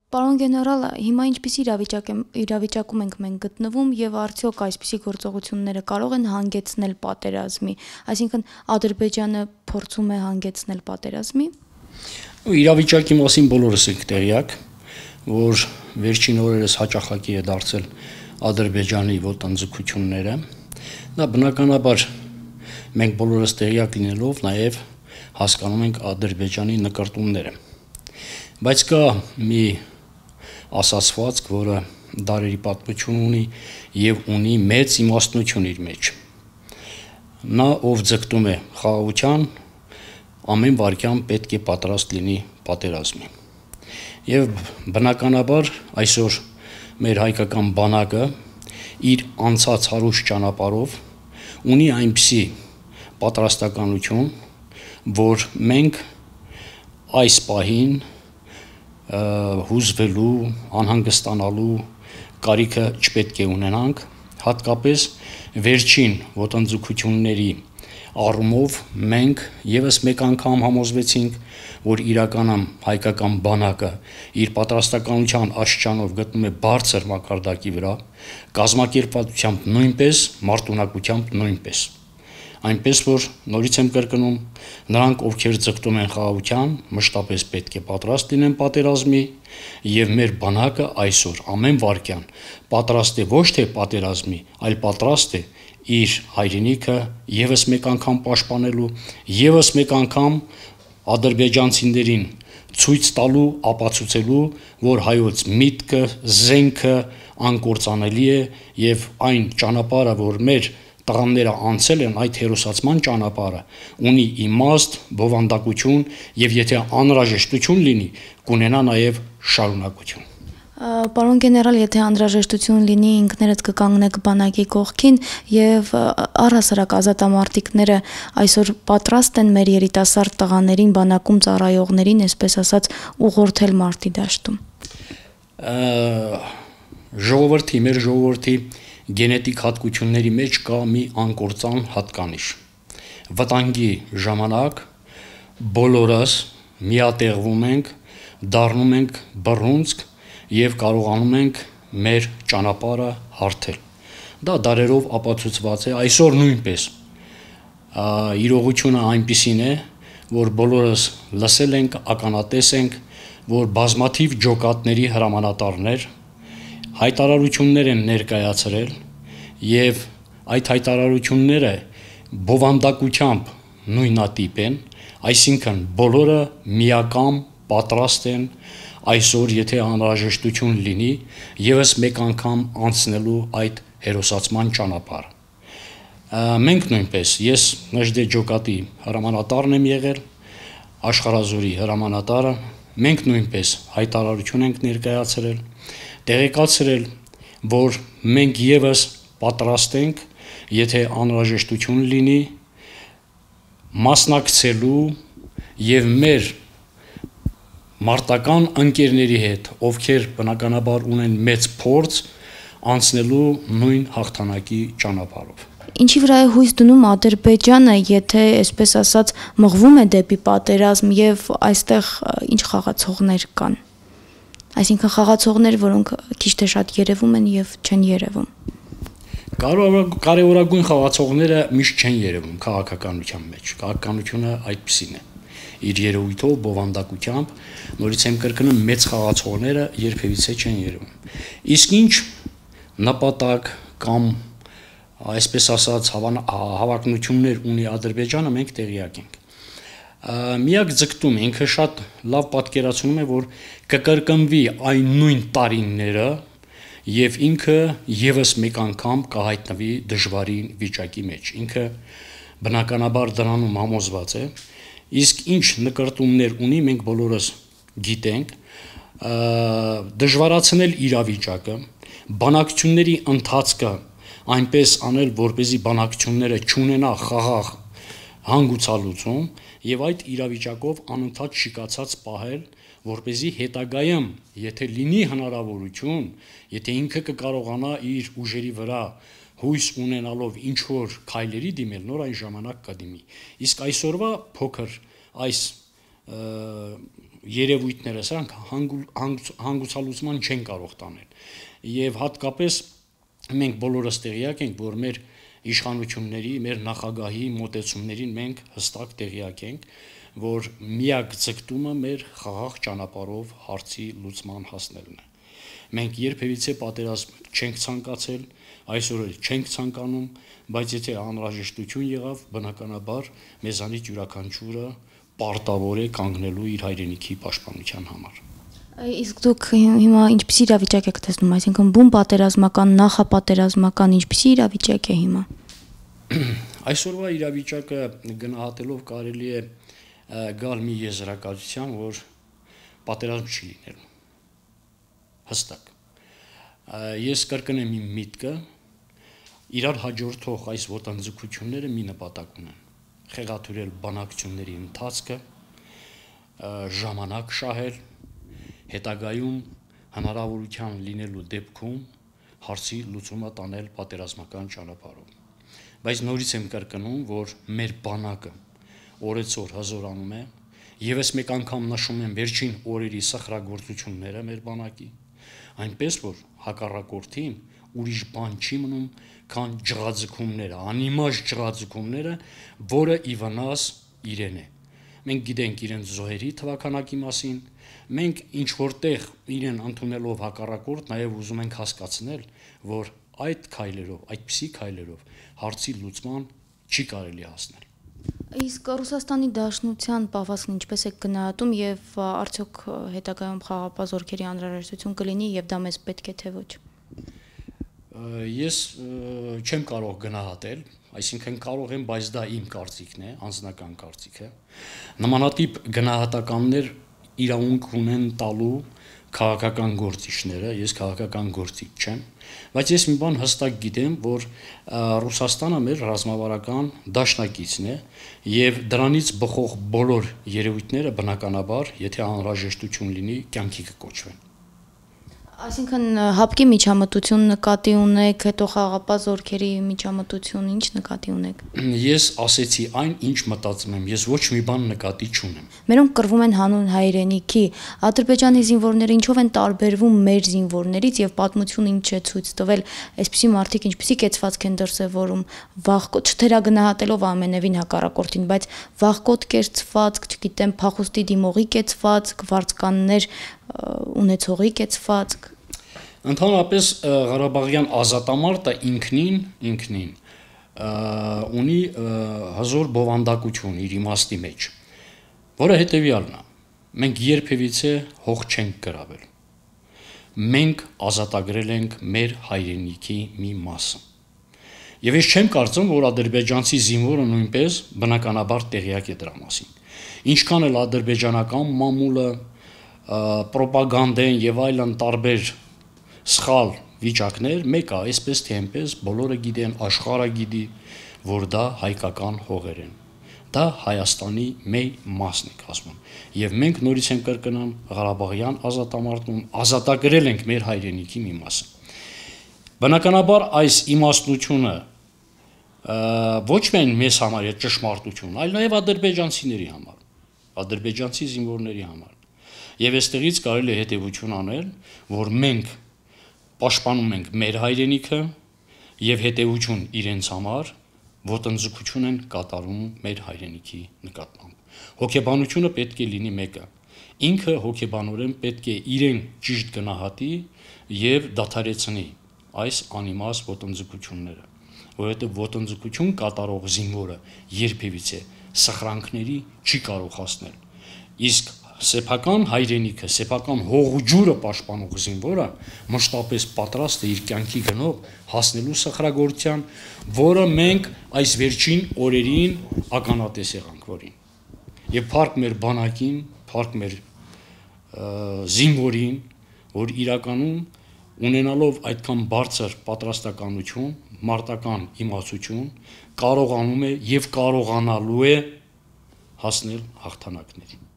Պարոն գեներալ, հիմա ինչպիսի իրավիճակում ենք մենք գտնվում եւ արդյոք այսպիսի գործողությունները կարող են հանգեցնել պատերազմի, այսինքն Ադրբեջանը փորձում է հանգեցնել պատերազմի։ Իրավիճակի մասին բոլորս ենք տեղյակ, որ վերջին օրերս հաճախակի է դարձել Ադրբեջանի ոտնձգությունները։ Դա բնականաբար մենք բոլորս տեղյակ լինելով նաեւ հասկանում ենք Ադրբեջանի նկարտումները։ Բայց կա մի ասացվածք, որը դարերի պատմություն ունի եւ ունի մեծ իմաստնություն իր մեջ։ Նա, ով ձգտում է խաղաղության, ամեն վարքյան պետք է պատրաստ լինի պատերազմի։ Եվ բնականաբար այսօր մեր հայկական բանակը իր անցած հարուստ ճանապարհով ունի այնպիսի պատրաստականություն, որ մենք այս պահին հուզվելու, անհանգստանալու կարիքը չպետք է ունենանք, հատկապես վերջին ոտնձգությունների առումով մենք եւս մեկ անգամ համոզվեցինք, որ իրականում հայկական բանակը իր պատրաստականության աստիճանով գտնում է բարձր մակարդակի վրա, կազմակերպվածությամբ նույնպես, մարտունակությամբ նույնպես։ Այնպես որ նորից եմ կրկնում, նրանք, ովքեր ձգտում են խաղաղության, մշտապես պետք է պատրաստ լինեն պատերազմի, եւ մեր բանակը այսօր ամեն վարքյան պատրաստ է ոչ թե պատերազմի, այլ պատրաստ է իր հայրենիքը եւս մեկ անգամ պաշտպանելու, եւս մեկ անգամ ադրբեջանցիներին ցույց տալու, ապացուցելու, որ հայոց միտքը, զենքը անկործանելի է եւ այն ճանապարհը, որ մեր տղաները անցել են, այդ հերոսացման ճանապարհը ունի իմաստ, բովանդակություն եւ եթե անհրաժեշտություն լինի, կունենա նաեւ շարունակություն։ Պարոն գեներալ, եթե անհրաժեշտություն լինի, ինքներդ կկանգնեք բանակի կողքին եւ առհասարակ ազատամարտիկները այսօր պատրաստ են մեր երիտասարդ տղաներին, բանակում ծառայողներին, այսպես ասած, ուղղորդել մարտի դաշտում։ Մեր ժողովրդի գենետիկ հատկությունների մեջ կա մի անկործան հատկանիշ։ Վտանգի ժամանակ բոլորս միատեղվում ենք, դառնում ենք բռունցք եւ կարողանում ենք մեր ճանապարհը հարթել։ Դա դարերով ապացուցված է, այսօր նույնպես իրողությունը այնպիսին է, որ բոլորս լսել ենք, ականատես ենք, որ բազմաթիվ ջոկատների հրամանատարներ հայտարարություններ են ներկայացրել եւ այդ հայտարարությունները բովանդակությամբ նույնատիպ են, այսինքն բոլորը միակամ պատրաստ են այսօր, եթե անհրաժեշտություն լինի, եւս մեկ անգամ անցնելու այդ հերոսացման ճանապարհը։ Մենք նույնպես, ես Նժդե ջոկատի հրամանատարն եմ եղել, Աշխարհազորի հրամանատարը, մենք նույնպես հայտարարություն ենք ներկայացրել, տեղեկացրել, որ մենք եւս պատրաստ ենք, եթե անհրաժեշտություն լինի, մասնակցելու եւ մեր մարտական ընկերների հետ, ովքեր բնականաբար ունեն մեծ փորձ, անցնելու նույն հաղթանակի ճանապարհով։ Ինչի վրա է հույս դնում Ադրբեջանը, եթե, այսպես ասած, մղվում է դեպի պատերազմ եւ այստեղ ինչ խաղացողներ կան։ Այսինքն խաղացողներ, որոնք քիչ թե շատ երևում են եւ չեն երևում։ Կարևորագույն խաղացողները միշտ չեն երևում քաղաքականության մեջ։ Քաղաքականությունը այդպեսին է։ Իր երևույթով, բովանդակությամբ, նորից եմ կրկնում, մեծ խաղացողները երբևիցե չեն երևում։ Իսկ ինչ նպատակ կամ այսպես ասած հավակնություններ ունի Ադրբեջանը, մենք տեղյակ ենք։ Միակ ձգտումը ինքը շատ լավ պատկերացնում է, որ կկրկնվի այն նույն տարիները եւ ինքը եւս մեկ անգամ կհայտնվի դժվարին վիճակի մեջ։ Ինքը բնականաբար դրանում համոզված է, իսկ ինչ նկարտումներ ունի, մենք բոլորս գիտենք, դժվարացնել իրավիճակը, բանակցությունների ընթացքը այնպես անել, որպեսզի բանակցությունները չունենա խաղաղ հանգուցալուծում եւ այդ իրավիճակով անընդհատ շիկացած պահել, որպեսզի հետագայում, եթե լինի հնարավորություն, եթե ինքը կկարողանա իր ուժերի վրա հույս ունենալով ինչ որ քայլերի դիմել, նոր այն ժամանակ կդիմի։ Իսկ այսօրվա փոքր այս երևույթները սրանք հանգուցալուծման չեն կարող տանել։ Եվ հատկապես մենք բոլորս տեղյակ ենք, որ մեր իշխանությունների, մեր նախագահի մոտեցումներին մենք հստակ տեղյակ ենք, որ միակ ձգտումը մեր խաղաղ ճանապարհով հարցի լուծման հասնելն է։ Մենք երբևիցե պատերազմ չենք ցանկացել, այսօր էլ չենք ցանկանում, բայց եթե անհրաժեշտություն եղավ, բնականաբար մեզանից յուրաքանչյուրը պարտավոր է կանգնելու իր հայրենիքի պաշտպանության համար։ Իսկ դուք հիմա ինչպիսի իրավիճակ եք տեսնում, այսինքն բուն պատերազմական, նախապատերազմական, ինչպիսի իրավիճակ է հիմա։ Այսօրվա իրավիճակը գնահատելով կարելի է գալ մի եզրակացության, որ պատերազմ չի լինելու։ Հստակ։ Ես կրկնեմ իմ միտքը, իրար հաջորդող այս ոտնձգությունները մի նպատակ ունեն՝ խեղաթյուրել բանակցությունների ընթացքը, ժամանակ շահել, հետագայում հնարավորության լինելու դեպքում հարցի լուծումը տանել պատերազմական ճանապարհով։ Բայց նորից եմ կրկնում, որ մեր բանակը օրեցօր հզորանում է, եւս մեկ անգամ նշում եմ վերջին օրերի սխրագործությունները մեր բանակի, այնպես որ հակառակորդին ուրիշ բան չի մնում, քան ջղաձգումները, անիմաստ ջղաձգումները, որը ի վնաս իրեն է։ Մենք գիտենք իրենց զոհերի թվաքանակի մասին, մենք ինչ որտեղ իրեն ընդունելով հակառակորդ, նաև ուզում ենք հասկացնել, որ այդ քայլերով, այդպիսի քայլերով հարցի լուծման չի կարելի հասնել։ Իսկ Ռուսաստանի Դաշնության պահվածքն ինչպես եք գնահատում եւ արդյոք հետագայում խաղաղապահ զորքերի անհրաժեշտություն կլինի եւ դա մեզ պետք է թե ոչ։ Ես չեմ կարող գնահատել, այսինքն կարող եմ, բայց դա իմ կարծիքն է, անձնական կարծիքը։ Նմանատիպ գնահատականներ իրավունք ունեն տալու քաղաքական գործիչները, ես քաղաքական գործիչ չեմ, բայց ես մի բան հստակ գիտեմ, որ Ռուսաստանը մեր ռազմավարական դաշնակիցն է եւ դրանից բխող բոլոր երևույթները բնականաբար, եթե անհրաժեշտություն լինի, կյանքի կկոչվեն։ Այսինքն հապկի միջամտություն նկատի ունեք, հետո խաղաղապահ զորքերի միջամտություն ինչ նկատի ունեք։ Ես ասեցի այն, ինչ մտածում եմ, ես ոչ մի բան նկատի չունեմ։ Մերոնք կռվում են հանուն հայրենիքի, Ադրբեջանի զինվորները ինչով են տարբերվում մեր զինվորներից եւ պատմությունը ինչ է ցույց տվել, այսպիսի մարդիկ ինչպիսի կեցվածք են դրսեւորում, վախկոտ չթերագնահատելով ամենևին հակառակորդին, բայց վախկոտ կեցվածք, չգիտեմ, փախուստի դիմողի կեցվածք, վարձկաններ ունեցողի կեցվածք։ Ընդհանրապես Ղարաբաղյան ազատամարտը ինքնին ունի հզոր բովանդակություն իր իմաստի մեջ, որը հետևյալն է. մենք երբևիցե հող չենք գրավել, մենք ազատագրել ենք մեր հայրենիքի մի մասը։ Եվ ես չեմ կարծում, որ ադրբեջանցի զինվորը նույնպես բնականաբար տեղյակ է դրա մասին։ Ինչքան էլ ադրբեջանական մամուլը պրոպագանդեն եւ այլն տարբեր սխալ վիճակներ, մեկը այսպես թե այնպես բոլորը գիտեն, աշխարհը գիտի, որ դա հայկական հողեր են։ Դա Հայաստանի մեծ մասն է կազմում։ Եվ մենք նորից եմ կրկնում Ղարաբաղյան ազատամարտում ազատագրել ենք մեր հայրենիքի մի մասը։ Բնականաբար այս իմաստնությունը ոչ միայն մեզ համար է ճշմարտություն, այլ նաև ադրբեջանցիների համար, ադրբեջանցի զինվորների համար։ Եվ այստեղից կարելի է հետևություն անել, որ մենք պաշտպանում ենք մեր հայրենիքը եւ հետևություն իրենց համար ոտնձգություն են կատարում մեր հայրենիքի նկատմամբ։ Հոգեբանությունը պետք է լինի մեկը։ Ինքը հոգեբանորեն պետք է իրեն ճիշտ գնահատի եւ դադարեցնի այս անիմաստ ոտնձգությունները, որովհետեւ ոտնձգություն կատարող զինվորը երբևիցե սխրանքների չի կարող հասնել։ Իսկ սեփական հայրենիքը, սեփական հողջուրը պաշտպանող զինվորը մշտապես պատրաստ է իր կյանքի գնով հասնելու սխրագործության, որը մենք այս վերջին օրերին ականատես եղանք որին։ Եվ փառք մեր բանակին, փառք մեր զինվորին, որ իրականում ունենալով այդքան բարձր պատրաստականություն, մարտական իմացություն, կարողանում է եւ կարողանալու է հասնել հաղթանակների։